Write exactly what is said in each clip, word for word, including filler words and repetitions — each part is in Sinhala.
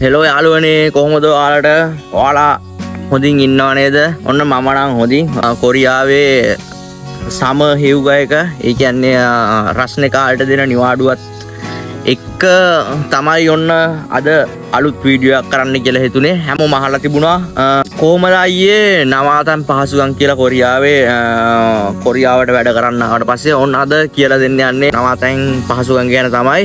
හෙලෝ යාළුවනේ කොහොමද ඔයාලට? ඔයාලා හොඳින් ඉන්නව නේද? ඔන්න මම නම් හොඳින් කොරියාවේ සම හිව්ගයක ඒ කියන්නේ රස්නේ කාලට දෙන නිවාඩුවත් එක්ක තමයි ඔන්න අද අලුත් වීඩියෝ එකක් කරන්න කියලා හිතුනේ. හැමෝම අහලා තිබුණා කොහොමද අයියේ නවාතන් පහසුකම් කියලා කොරියාවේ කොරියාවට වැඩ කරන්න ආවට පස්සේ ඔන්න අද කියලා දෙන්න යන්නේ නවාතන් පහසුකම් ගැන තමයි.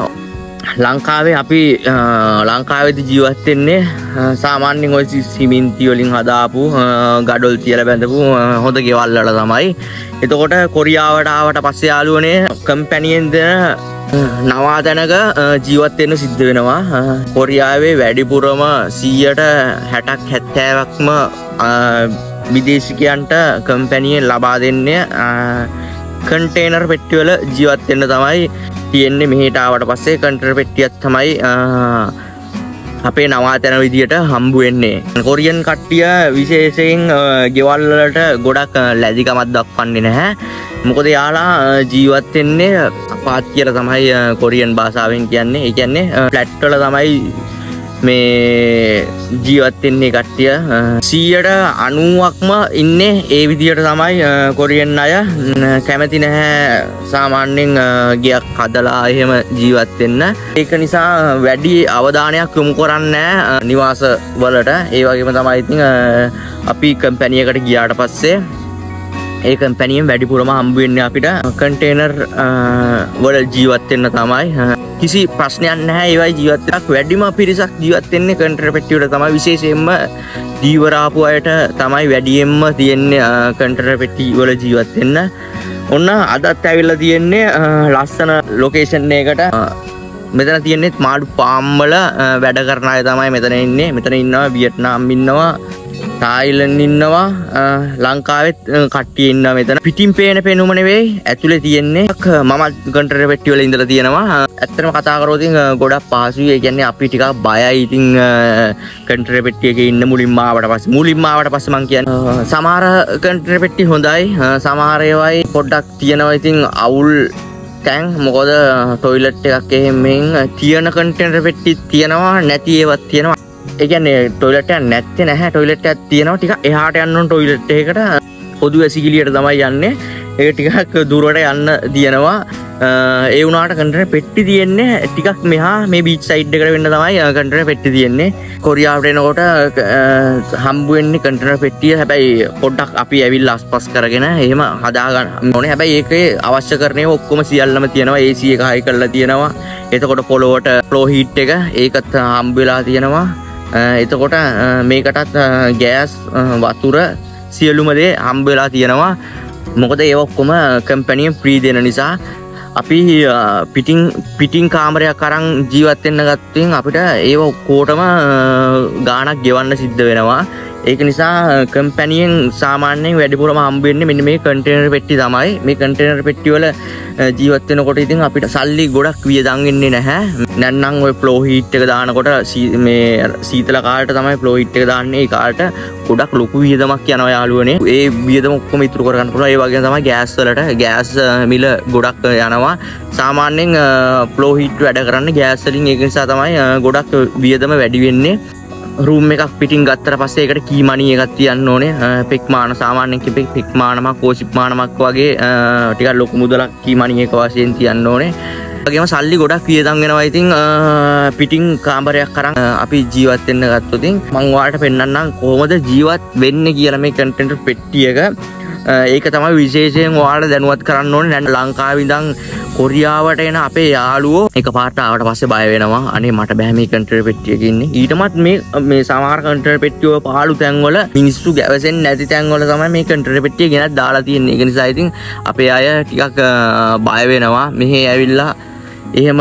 ලංකාවේ අපි ලංකාවේදී ජීවත් වෙන්නේ සාමාන්‍යයෙන් ඔය සිමෙන්ති වලින් හදාපු ගඩොල් තියලා බැඳපු හොඳ ගෙවල් වල තමයි. එතකොට කොරියාවට ආවට පස්සේ යාළුවනේ කම්පැනියෙන් දෙන නවාතැනක ජීවත් වෙන්න සිද්ධ වෙනවා. කොරියාවේ වැඩිපුරම සීයට හැටක් හැත්තෑවක්ම විදේශිකයන්ට කම්පැනියෙන් ලබා දෙන්නේ කන්ටේනර් පෙට්ටිවල ජීවත් වෙන්න තමයි තියෙන්නේ. මෙහෙට ආවට පස්සේ කන්ටේනර් පෙට්ටියක් තමයි අපේ නවාතැන විදියට හම්බ වෙන්නේ. කොරියන් කට්ටිය විශේෂයෙන් ගෙවල් වලට ගොඩක් ලැබිකමක් දක්වන්නේ නැහැ. මොකද යාලා ජීවත් වෙන්නේ අපාත් කියලා තමයි කොරියන් භාෂාවෙන් කියන්නේ. ඒ කියන්නේ ෆ්ලැට් වල තමයි මේ ජීවත් වෙන්නේ කට්ටිය. සීයට අනූවක්ම ඉන්නේ ඒ විදියට තමයි කොරියන් අය. කැමති නැහැ සාමාන්‍යයෙන් ගයක් හදලා එහෙම ජීවත් වෙන්න. ඒක නිසා වැඩි අවධානයක් යොමු කරන්නේ නැහැ නිවාස වලට. ඒ වගේම තමයි ඉතින් අපි කම්පැනි එකට ගියාට පස්සේ ඒ කම්පැනියෙන් වැඩිපුරම හම්බ වෙන්නේ අපිට කන්ටේනර් වල ජීවත් වෙන්න තමයි. කිසි ප්‍රශ්නයක් නැහැ. ඒවයි ජීවත් වෙනක් වැඩිම පිරිසක් ජීවත් වෙන්නේ කන්ටේනර් පෙට්ටිය වල තමයි. විශේෂයෙන්ම දීවර ආපු අයට තමයි වැඩියෙන්ම තියෙන්නේ කන්ටේනර් පෙට්ටිය වල ජීවත් වෙන්න. ඔන්න අදත් ඇවිල්ලා තියෙන්නේ ලස්සන ලොකේෂන් එකකට. මෙතන තියෙන්නේ මාඩු ෆාම් වල වැඩ කරන අය තමයි මෙතන ඉන්නේ. මෙතන ඉන්නවා වියට්නාම් ඉන්නවා, තායිලන්ඩ් ඉන්නවා, ලංකාවෙත් කට්ටිය ඉන්නවා මෙතන. පිටින් පේන පෙනුම නෙවෙයි ඇතුලේ තියෙන්නේ. මම කන්ටේනර් පෙට්ටිය වල ඉඳලා තියෙනවා. ඇත්තටම කතා කරොත් ඉතින් ගොඩක් පහසුයි. ඒ කියන්නේ අපි ටිකක් බයයි ඉතින් කන්ටේනර් පෙට්ටියක ඉන්න මුලින්ම ආවට පස්සේ. මුලින්ම ආවට පස්සේ මං කියන්නේ සමහර කන්ටේනර් පෙට්ටි හොඳයි. සමහර ඒවායි පොඩ්ඩක් තියෙනවා ඉතින් අවුල් තැන්. මොකද টয়ලට් එකක් එහෙමෙන් තියෙන කන්ටේනර් පෙට්ටි තියෙනවා, නැති ඒවත් තියෙනවා. ඒ කියන්නේ টয়ලට් එකක් නැත්තේ නැහැ. টয়ලට් එකක් තියෙනවා. ටිකක් එහාට යන්න ඕන টয়ලට් එකකට. පොදු ඇසිකිලියට තමයි යන්නේ. ඒක ටිකක් දුරට යන්න දිනනවා. ඒ වුණාට කන්ටේනර් පෙට්ටි තියෙන්නේ ටිකක් මෙහා මේ බීච් සයිඩ් එකට වෙන්න තමයි කන්ටේනර් පෙට්ටි තියෙන්නේ. කොරියාවට එනකොට හම්බ වෙන්නේ කන්ටේනර් පෙට්ටිය. හැබැයි පොඩ්ඩක් අපි ඇවිල්ලා අස්පස් කරගෙන එහෙම හදා ගන්න ඕනේ. හැබැයි ඒකේ අවශ්‍ය කරන ඒවා ඔක්කොම සියල්ලම තියෙනවා. ඒ සී එක හයි කරලා තියෙනවා. එතකොට පොළොවට ෆ්ලෝ හීට් එක ඒකත් හම්බ වෙලා තියෙනවා. එතකොට මේකටත් ගෑස් වතුර සියලුම දේ හම්බ වෙලා තියෙනවා. මොකද ඒව ඔක්කොම කම්පැනියෙන් ෆ්‍රී දෙන නිසා අපි පිටින් පිටින් කාමරයක් අරන් ජීවත් වෙන්න ගත්තොත් අපිට ඒව ඔක්කොටම ගාණක් ගෙවන්න සිද්ධ වෙනවා. ඒක නිසා කම්පැනියෙන් සාමාන්‍යයෙන් වැඩිපුරම හම්බ වෙන්නේ මෙන්න මේ කන්ටේනර් පෙට්ටි තමයි. මේ කන්ටේනර් පෙට්ටි වල ජීවත් වෙනකොට ඉතින් අපිට සල්ලි ගොඩක් වියදම් වෙන්නේ නැහැ. නැත්නම් ඔය ෆ්ලෝ හීට් එක දානකොට මේ සීතල කාලට තමයි ෆ්ලෝ හීට් එක දාන්නේ. ඒ කාලට ගොඩක් ලොකු වියදමක් යනවා යාළුවනේ. ඒ වියදම ඔක්කොම ඉතුරු කරගන්න පුළුවන්. ඒ වගේම තමයි ගෑස් වලට ගෑස් මිල ගොඩක් යනවා. සාමාන්‍යයෙන් ෆ්ලෝ හීට් වැඩ කරන්න ගෑස් වලින්. ඒක නිසා තමයි ගොඩක් වියදම වැඩි වෙන්නේ. රූම් එකක් පිටින් ගත්තට පස්සේ ඒකට කී මනි එකක් තියන්න ඕනේ. පෙක් මාන සාමාන්‍යයෙන් කිපෙක් පෙක් මානමක් කෝෂිප් මානමක් වගේ ටිකක් ලොකු මුදලක් කී මනි එක වශයෙන් තියන්න ඕනේ. ඒ වගේම සල්ලි ගොඩක් වියදම් වෙනවා. ඉතින් පිටින් කාමරයක් අරන් අපි ජීවත් වෙන්න ගත්තොත් මම ඔයාලට පෙන්නන්නම් කොහොමද ජීවත් වෙන්නේ කියලා මේ කන්ටේනර් පෙට්ටියක. ඒක තමයි විශේෂයෙන් ඔයාලට දැනුවත් කරන්න ඕනේ. දැන් ලංකාවේ ඉඳන් කොරියාවට එන අපේ යාළුවෝ එකපාරට ආවට පස්සේ බය වෙනවා. අනේ මට බෑ මේ කන්ටේනර් පෙට්ටියක ඉන්නේ. ඊටමත් මේ මේ සමහර කන්ටේනර් පෙට්ටිය වල පහළු තැන්වල මිනිස්සු ගැවසෙන්නේ නැති තැන්වල තමයි මේ කන්ටේනර් පෙට්ටිය ගෙනත් දාලා තියෙන්නේ. ඒක නිසා ඉතින් අපේ අය ටිකක් බය වෙනවා. මෙහෙ ඇවිල්ලා එහෙම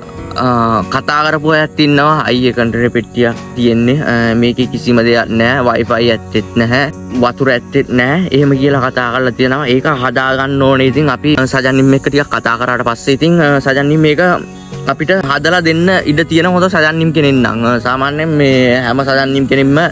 කතා කරපු අයත් ඉන්නවා. අයියේ කන්ටේනර් පෙට්ටියක් තියෙන්නේ මේකේ කිසිම දෙයක් නැහැ. වයිෆයි ඇත්තෙත් නැහැ. වතුර ඇත්තෙත් නැහැ. එහෙම කියලා කතා කරලා තියෙනවා. ඒක හදා ගන්න ඕනේ. ඉතින් අපි සජන්නිම් එක්ක ටිකක් කතා කරාට පස්සේ ඉතින් සජන්නිම් මේක අපිට හදලා දෙන්න ඉඩ තියෙන හොඳ සජන්නිම් කෙනෙක් නම්. සාමාන්‍යයෙන් මේ හැම සජන්නිම් කෙනෙක්ම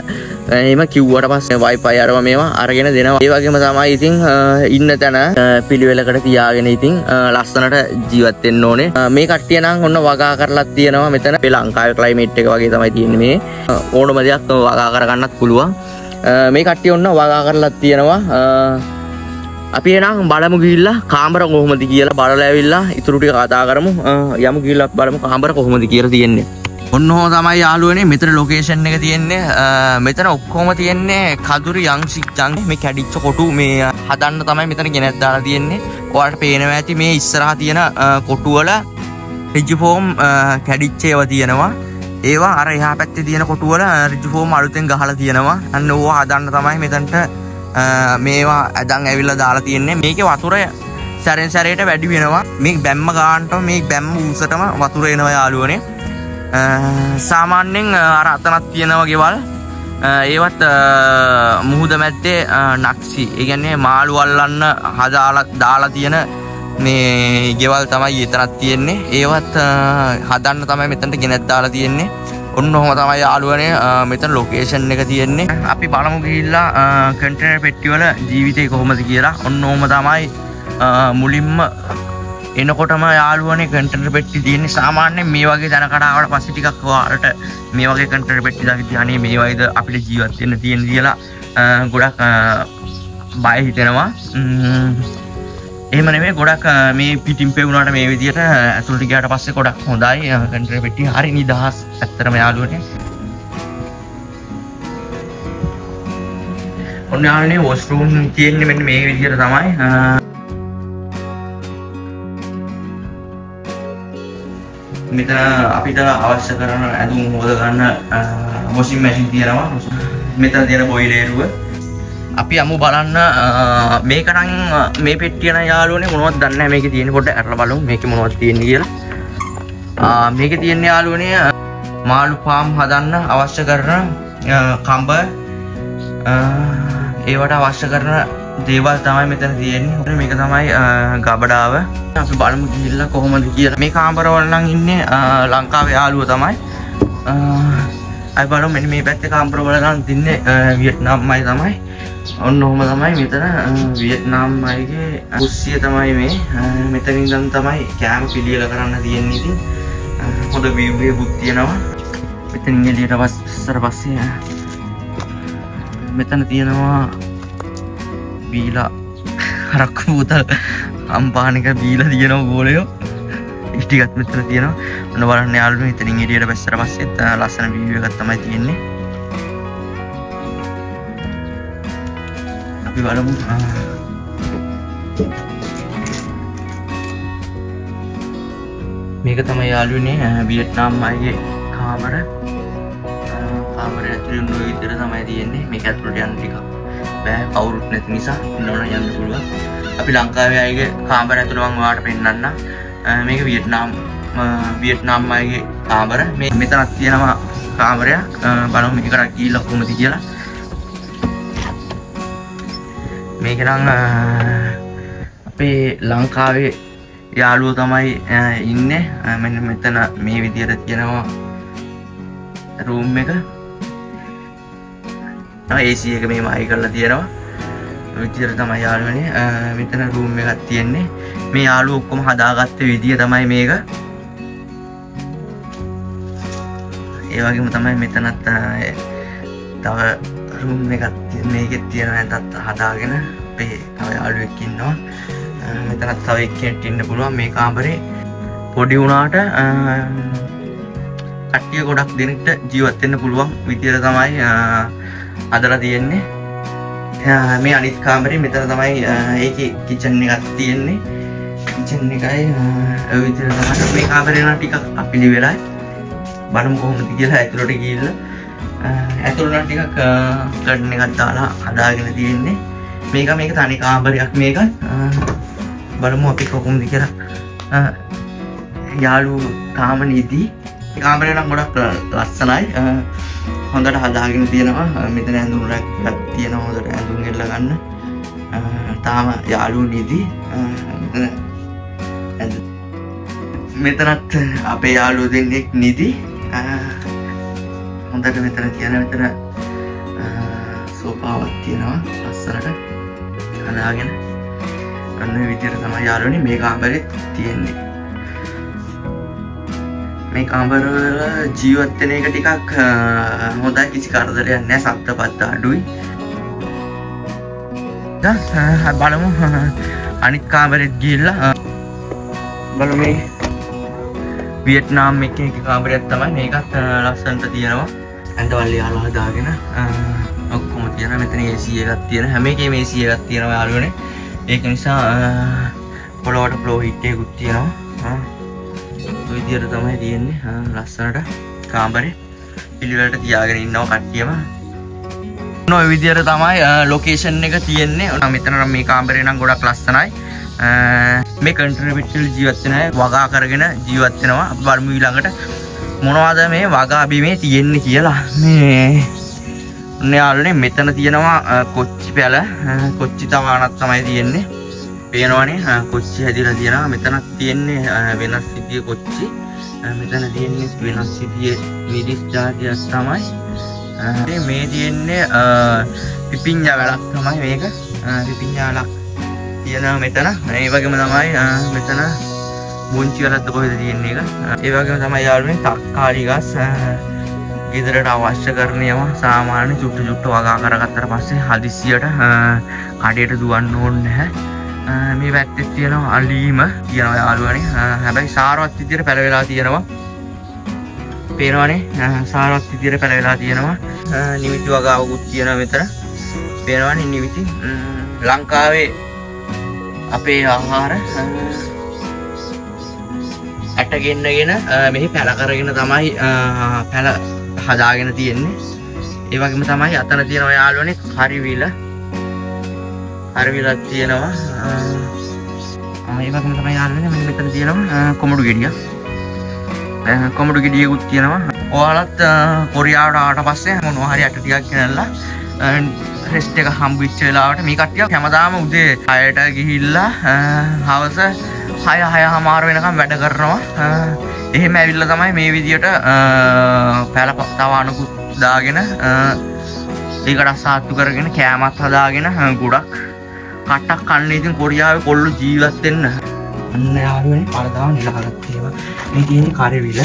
එහෙම කිව්වට පස්සේ Wi-Fi අරව මේවා අරගෙන දෙනවා. ඒ වගේම තමයි ඉතින් ඉන්න තැන පිළිවෙලකට තියාගෙන ඉතින් ලස්සනට ජීවත් වෙන්න ඕනේ. මේ කට්ටිය නම් ඔන්න වගා කරලා තියෙනවා මෙතන. මේ ලංකාවේ ක්ලයිමේට් එක වගේ තමයි තියෙන්නේ මේ. ඕනම දෙයක් වගා කරගන්නත් පුළුවන්. මේ කට්ටිය ඔන්න වගා කරලා තියෙනවා. අපි එනම් බලමු ගිහිල්ලා කාමර කොහොමද කියලා බලලා ඇවිල්ලා ඉතුරු ටික කතා කරමු. යමු ගිහිල්ලා බලමු කාමර කොහොමද කියලා තියෙන්නේ. ඔන්න ඔහොම තමයි යාළුවනේ මෙතන ලොකේෂන් එක තියෙන්නේ. මෙතන ඔක්කොම තියෙන්නේ කදුරු යන්සි ජං මේ කැඩිච්ච කොටු මේ හදන්න තමයි මෙතන ගෙනත් දාලා තියෙන්නේ. ඔයාලට පේනවා ඇති මේ ඉස්සරහා තියෙන කොටු වල රිජිෆෝම් කැඩිච්ච ඒවා තියෙනවා. ඒවා අර එහා පැත්තේ තියෙන කොටු වල රිජිෆෝම් අලුතෙන් ගහලා තියෙනවා. අන්න ඕවා හදන්න තමයි මෙතනට මේවා ඇදන් ඇවිල්ලා දාලා තියෙන්නේ. මේකේ වතුර සැරෙන් සැරේට වැඩි වෙනවා. මේ බැම්ම ගන්නටම මේ බැම්ම උසටම වතුර එනවා යාළුවනේ. සාමාන්‍යයෙන් අර අතනක් තියෙනවා ගෙවල්. ඒවත් මුහුද මැද්දේ නක්සි. ඒ කියන්නේ මාළු අල්ලන්න හදාලා දාලා තියෙන මේ ගෙවල් තමයි එතනක් තියෙන්නේ. ඒවත් හදන්න තමයි මෙතනට ගෙනත් දාලා තියෙන්නේ. ඔන්න ඔහොම තමයි යාළුවනේ මෙතන ලොකේෂන් එක තියෙන්නේ. අපි බලමු ගිහිල්ලා කන්ටේනර් පෙට්ටිවල ජීවිතේ කොහොමද කියලා. ඔන්න ඔහොම තමයි මුලින්ම එනකොටම යාළුවනේ කන්ටේනර් පෙට්ටි තියෙන්නේ. සාමාන්‍යයෙන් මේ වගේ දැනකට ආවට පස්සේ ටිකක් ඔයාලට මේ වගේ කන්ටේනර් පෙට්ටි දාගෙන අනේ මේ වයිද අපිට ජීවත් වෙන්න තියෙන කියලා ගොඩක් බය හිතෙනවා. එහෙම නෙමෙයි ගොඩක් මේ පිටින් පෙවුනාට මේ විදියට ඇතුළට ගියාට පස්සේ ගොඩක් හොඳයි. කන්ටේනර් පෙට්ටිය හරි නිදහස් ඇත්තටම යාළුවනේ. ඔන්න යාළුවනේ වොෂ්රූම් තියෙන්නේ මෙන්න මේ විදියට තමයි. මෙතන අපිට අවශ්‍ය කරන ඇඳුම් හොද ගන්න වොෂින් මැෂින් තියෙනවා. මෙතන තියෙන බොයිලර් අපි යමු බලන්න. මේක නම් මේ පෙට්ටිය නම් යාළුවනේ මොනවද දන්නේ නැහැ. මේකේ තියෙන්නේ පොඩ්ඩක් අරලා බලමු මේකේ මොනවද තියෙන්නේ කියලා. මේකේ තියෙන්නේ යාළුවනේ මාළු ෆාම් හදන්න අවශ්‍ය කරන කඹ ඒවට අවශ්‍ය කරන දේවල් තමයි මෙතන තියෙන්නේ. මේක තමයි ගබඩාව. අපි බලමු ගිහිල්ලා කොහොමද කියලා. මේ කාමරවල නම් ඉන්නේ ලංකාවේ යාළුවෝ තමයි. අපි බලමු මෙන්න මේ පැත්තේ කාමරවල නම් ඉන්නේ වියට්නාම්මයි තමයි. ඔන්න ඔහොම තමයි මෙතන වියට්නාම් අයගේ කුස්සිය තමයි මේ. මෙතන ඉඳන් තමයි කැම පිළියෙල කරන්න තියෙන්නේ. ඉතින් හොඳ view එකකුත් තියෙනවා. මෙතනින් එළියට පස්සට පස්සේ මෙතන තියෙනවා බීලා හරක්කු බෝතල් අම්පානික බීලා තියෙනවා ගෝලයෝ. ටිකක් මෙතන තියෙනවා. ඔන්න බලන්න යාළුවෝ මෙතනින් එළියට පස්සට පස්සෙත් ලස්සන view එකක් තමයි තියෙන්නේ. අපි බලමු. මේක තමයි යාළුවනේ වියට්නාම් අයගේ කාමර. කාමරය ඇතුලේ උණු විතර තමයි තියෙන්නේ. මේක ඇතුලට යන්න ටිකක් බෑ කවුරුත් නැති නිසා. ඉන්නවනම් යන්න පුළුවන්. අපි ලංකාවේ අයගේ කාමර ඇතුළ මම ඔයාලට පෙන්නන්න. මේක වියට්නාම් වියට්නාම් අයගේ කාමර. මේ මෙතනක් තියෙනවා කාමරයක්. බලමු මේකට ගිහිල්ලා කොහොමද කියලා. මේක නම් අපේ ලංකාවේ යාළුවෝ තමයි ඉන්නේ. මෙන්න මෙතන මේ විදියට තියෙනවා රූම් එක. A C එක මෙහෙම අය කරලා තියෙනවා. විදියට තමයි යාළුවනේ මෙතන රූම් එකක් තියෙන්නේ. මේ යාළුවෝ ඔක්කොම හදාගත්ත විදිය තමයි මේක. ඒ වගේම තමයි මෙතනත් තව රූම් එකක් මේකෙත් තියෙන නැතත් හදාගෙන අපේ තව යාළුවෙක් ඉන්නවා. මෙතනත් තව එක්කෙනෙක් ඉන්න පුළුවන්. මේ කාමරේ පොඩි වුණාට කට්ටිය ගොඩක් දෙනෙක්ට ජීවත් වෙන්න පුළුවන් විදියට තමයි හදලා තියෙන්නේ. මේ අනිත් කාමරේ මෙතන තමයි ඒකේ කිචන් එකක් තියෙන්නේ. කිචන් එකයි ඔය විදියට තමයි. මේ කාමරේ නම් ටිකක් අපිලි වෙලයි. බලමු කොහොමද කියලා ඇතුළට ගිහිල්ලා. ඇතුළට නම් ටිකක් කර්ටන් එකක් දාලා හදාගෙන තියෙන්නේ. මේක මේක තනි කාමරයක් මේක. බලමු අපි කොහොමද කියලා. යාළුවෝ තාම නිදි. කාමරේ නම් ගොඩක් ලස්සනයි. හොඳට හදාගෙන තියෙනවා. මෙතන ඇඳුම් රැක්කක් තියෙනවා. හොඳට ඇඳුම් එල්ල ගන්න. තාම යාළුවෝ නිදි. මෙතනත් අපේ යාළුවෝ දෙන්නෙක් නිදි. හොඳට මෙතන තියෙන මෙතන සෝපාවක් තියෙනවා ලස්සනට හදාගෙන අන්න මේ විදිහට තමයි යාළුවනේ මේ කාමරේ තියෙන්නේ. මේ කාමර වල ජීවත් වෙන එක ටිකක් හොඳයි කිසි කරදරයක් නැහැ සද්දපත් අඩුයි. දැන් බලමු අනිත් කාමරෙත් ගිහිල්ලා බලමු මේ වියට්නාම් එකේ එක කාමරයක් තමයි මේකත් ලස්සනට තියෙනවා. ඇඳවල් යාළුවා හදාගෙන ඔක්කොම තියෙනවා. මෙතන A C එකක් තියෙනවා. හැම එකේම A C එකක් තියෙනවා යාළුවනේ. ඒක නිසා පොළොවට ෆ්ලෝ හීට් එකකුත් තියෙනවා. ඔය විදිහට තමයි තියෙන්නේ ලස්සනට කාමරේ. පිළිවෙලට තියාගෙන ඉන්නවා කට්ටියම. ඔය විදිහට තමයි ලොකේෂන් එක තියෙන්නේ. මෙතන නම් මේ කාමරේ නම් ගොඩක් ලස්සනයි. මේ කන්ට්‍රි පිටල් ජීවත් වෙන අය වගා කරගෙන ජීවත් වෙනවා. අපි බලමු ඊළඟට මොනවද මේ වගා බිමේ තියෙන්නේ කියලා. මේ යාළුවනේ මෙතන තියෙනවා කොච්චි පැල. කොච්චි තවාණක් තමයි තියෙන්නේ. පේනවනේ කොච්චි හැදිලා තියෙනවා. මෙතනක් තියෙන්නේ වෙනස් විදිය කොච්චි. මෙතන තියෙන්නේ වෙනස් විදිය මිරිස් ජාතියක් තමයි. මේ තියෙන්නේ පිපිඤ්ඤා වලක් තමයි මේක. පිපිඤ්ඤා වලක් තියෙනවා මෙතන. ඒ වගේම තමයි මෙතන මුංචි වලත් කොහෙද තියෙන්නේ එක. ඒ වගේම තමයි යාළුවනේ තක්කාලි ගස් ගෙදරට අවශ්‍ය කරන ඒවා සාමාන්‍ය චුට්ටු චුට්ටු වගා කරගත්තට පස්සේ හදිස්සියට කඩේට දුවන්න ඕනේ නැහැ. මේ පැත්තේ තියෙනවා අලීම කියනවා යාළුවනේ. හැබැයි සාරවත් විදියට පැල වෙලා තියෙනවා. පේනවනේ සාරවත් විදියට පැල වෙලා තියෙනවා. නිවිති වගාවකුත් තියෙනවා මෙතන. පේනවනේ නිවිති. ලංකාවේ අපේ ආහාර ඇට ගෙන්නගෙන මෙහි පැල කරගෙන තමයි පැල හදාගෙන තියෙන්නේ. ඒ වගේම තමයි අතන තියෙනවා යාළුවනේ කරිවිල. කරිවිලක් තියෙනවා. ඒ වගේම තමයි යාළුවනේ මෙන්න මෙතන තියෙනවා කොමඩු ගෙඩියක්. කොමඩු ගෙඩියකුත් තියෙනවා. ඔයාලත් කොරියාවට ආවට පස්සේ මොනවා හරි අට ටිකක් ගෙනල්ලා රෙස්ට් එක හම්බ වෙච්ච වෙලාවට මේ කට්ටිය හැමදාම උදේ හයට ගිහිල්ලා හවස හය හයමාර වෙනකම් වැඩ කරනවා. එහෙම ඇවිල්ලා තමයි මේ විදියට පැල තවාණකුත් දාගෙන ඒකට සාත්තු කරගෙන කෑමත් හදාගෙන ගොඩක් කට්ටක් කන්න. ඉතින් කොරියාවේ කොල්ලෝ ජීවත් වෙන්න අන්න යාළුවනේ පළදාව නිලාගත්ත ඒවා. මේ තියෙන්නේ කරිවිල.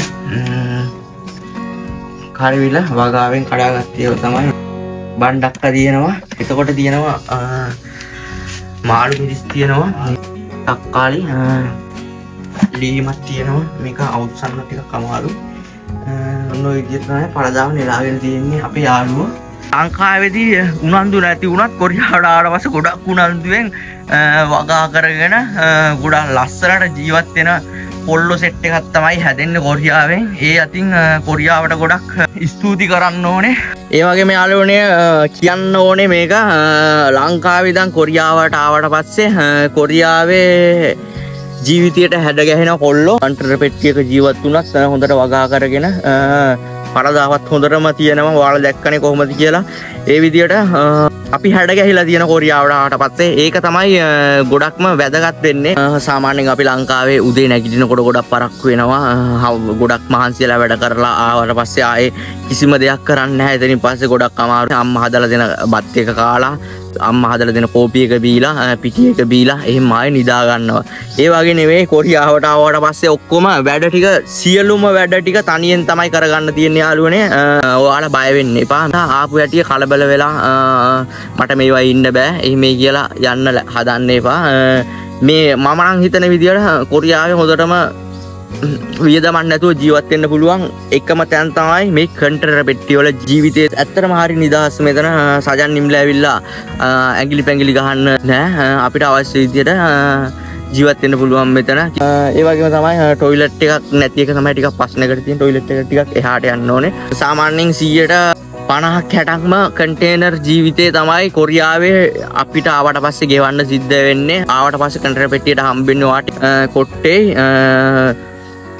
කරිවිල වගාවෙන් කඩාගත්ත ඒවා තමයි. බණ්ඩක්ක තියෙනවා. එතකොට තියෙනවා මාළු මිරිස් තියෙනවා. තක්කාලි ලීමක් තියෙනවා. මේක අවුස්සන්න ටිකක් අමාරු. ඔන්න ඔය විදිහට තමයි පළදාව නෙලාගෙන තියෙන්නේ අපේ යාළුවෝ. ලංකාවේදී උනන්දු නැති වුණත් කොරියාවට ආවට පස්සේ ගොඩක් උනන්දුවෙන් වගා කරගෙන ගොඩක් ලස්සනට ජීවත් වෙන පොල්ලෝ සෙට් එකක් තමයි හැදෙන්නේ කොරියාවෙන්. ඒ අතින් කොරියාවට ගොඩක් ස්තුති කරන්න ඕනේ. ඒ වගේම යාළුවනේ කියන්න ඕනේ මේක ලංකාවේ ඉඳන් කොරියාවට ආවට පස්සේ කොරියාවේ ජීවිතයට හැඩ ගැහෙන කොල්ලෝ කන්ට්‍රර් පෙට්ටියක ජීවත් වුණත් හොඳට වගා කරගෙන පළදාවත් හොඳටම තියෙනවා. ඔයාලා දැක්කනේ කොහොමද කියලා. ඒ විදියට අපි හැඩ ගැහිලා තියෙන කොරියාවට ආවට පස්සේ ඒක තමයි ගොඩක්ම වැදගත් වෙන්නේ. සාමාන්‍යයෙන් අපි ලංකාවේ උදේ නැගිටිනකොට ගොඩක් පරක්කු වෙනවා. ගොඩක් මහන්සියලා වැඩ කරලා ආවට පස්සේ ආයේ කිසිම දෙයක් කරන්නේ නැහැ. එතනින් පස්සේ ගොඩක් අමාරුයි. අම්මා හදලා දෙන බත් එක කාලා අම්මා හදලා දෙන කෝපි එක බීලා පිටි එක බීලා එහෙම ආයේ නිදා ගන්නවා. ඒ වගේ නෙවෙයි කොරියාවට ආවට පස්සේ ඔක්කොම වැඩ ටික සියලුම වැඩ ටික තනියෙන් තමයි කරගන්න තියෙන්නේ යාළුවනේ. ඔයාලා බය වෙන්න එපා. ආපු යටිය කලබල වෙලා මට මේවා ඉන්න බෑ එහෙමයි කියලා යන්න හදන්න එපා. මේ මම නම් හිතන විදියට කොරියාවේ හොඳටම වියදමක් නැතුව ජීවත් වෙන්න පුළුවන් එකම තැන තමයි මේ කන්ට්‍රර් පෙට්ටිය වල ජීවිතේ. ඇත්තටම හරි නිදහස්. මෙතන සජන් නිම්ලා ඇවිල්ලා ඇඟිලි පැඟිලි ගහන්න නෑ. අපිට අවශ්‍ය විදියට ජීවත් වෙන්න පුළුවන් මෙතන. ඒ වගේම තමයි টয়ලට් එකක් නැති එක තමයි ටිකක් ප්‍රශ්නයකට තියෙන. টয়ලට් එක ටිකක් එහාට යන්න ඕනේ. සාමාන්‍යයෙන් සීයට පනහක් හැටක්ම කන්ටේනර් ජීවිතේ තමයි කොරියාවේ අපිට ආවට පස්සේ ගෙවන්න සිද්ධ වෙන්නේ. ආවට පස්සේ කන්ටේනර් පෙට්ටියට හම්බෙන්නේ වාට කොට්ටේ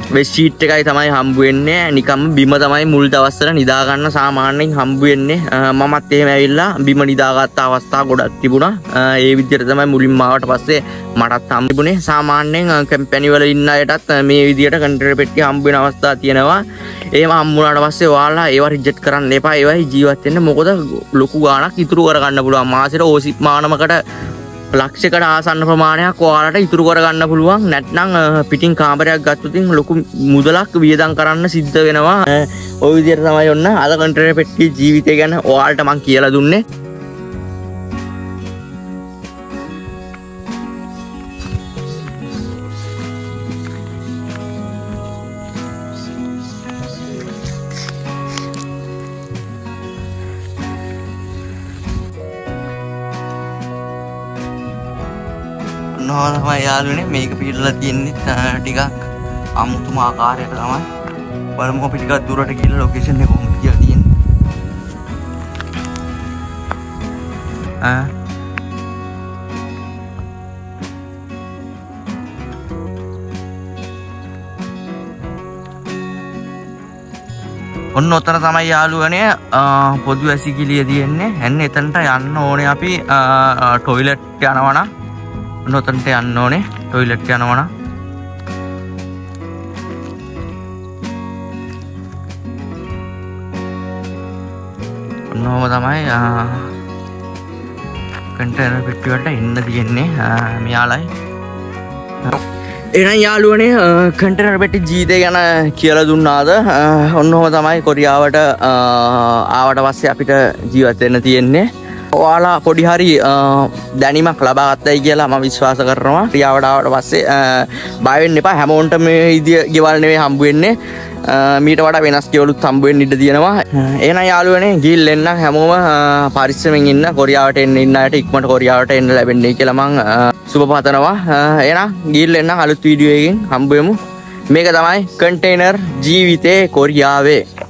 වෙස් ෂීට් එකයි තමයි හම්බ වෙන්නේ. නිකම්ම බිම තමයි මුල් දවස්වල නිදා ගන්න සාමාන්‍යයෙන් හම්බ වෙන්නේ. මමත් එහෙම ඇවිල්ලා බිම නිදාගත්ත අවස්ථා ගොඩක් තිබුණා. ඒ විදිහට තමයි මුලින්ම ආවට පස්සේ මටත් හම්බුනේ. සාමාන්‍යයෙන් කම්පැනි වල ඉන්න අයටත් මේ විදිහට කන්ටේනර් පෙට්ටිය හම්බ වෙන අවස්ථා තියෙනවා. එහෙම හම්බුනාට පස්සේ ඔයාලා ඒවා රිජෙක්ට් කරන්න එපා. ඒවයි ජීවත් වෙන්න. මොකද ලොකු ගාණක් ඉතුරු කරගන්න පුළුවන්. මාසෙට ඕසිප් මානමකට ලක්ෂයකට ආසන්න ප්‍රමාණයක් ඔයාලට ඉතුරු කරගන්න පුළුවන්. නැත්නම් පිටින් කාමරයක් ගත්තොත් ලොකු මුදලක් වියදම් කරන්න සිද්ධ වෙනවා. ওই විදිහට තමයි ඔන්න අද කන්ටේනර් පෙට්ටියේ ජීවිතය ගැන ඔයාලට මම කියලා දුන්නේ. නෝ තමයි යාළුවනේ මේක පිටලා තියෙන්නේ ටිකක් අමුතුම ආකාරයකට තමයි. බලමු අපි ටිකක් දුරට ගිහලා ලොකේෂන් එක කොහොමද කියලා තියෙන්නේ. ආ ඔන්න ඔතන තමයි යාළුවනේ පොදු වැසිකිළිය තියෙන්නේ. එන්න එතනට යන්න ඕනේ අපි ටොයිලට් යනවා නම්. ඔන්න ඔතනට යන්න ඕනේ ටොයිලට් යනවා නම්. ඔන්නෝම තමයි කන්ටේනර් පෙට්ටිය වලට එන්න තියෙන්නේ මෙයාලයි. එහෙනම් යාළුවනේ කන්ටේනර් පෙට්ටි ජීවිතය ගැන කියලා දුන්නාද? ඔන්නෝම තමයි කොරියාවට ආවට පස්සේ අපිට ජීවත් වෙන්න තියෙන්නේ. ඔයාලා පොඩි හරි දැනීමක් ලබා ගත්තයි කියලා මම විශ්වාස කරනවා. ක්‍රියාවට ආවට පස්සේ බය වෙන්න එපා. හැමෝන්ටම මේ විදිය ගෙවල් නෙවෙයි හම්බ වෙන්නේ. මීට වඩා වෙනස් ගෙවලුත් හම්බ වෙන්න ඉඩ තියෙනවා. එහෙනම් යාළුවනේ ගිහින් එන්න හැමෝම පරිස්සමෙන් ඉන්න. කොරියාවට එන්න ඉන්න අයට ඉක්මනට කොරියාවට එන්න ලැබෙන්නේ කියලා මම සුබ පතනවා. එහෙනම් ගිහින් එන්න අලුත් වීඩියෝ එකකින් හම්බ වෙමු. මේක තමයි කන්ටේනර් ජීවිතේ කොරියාවේ.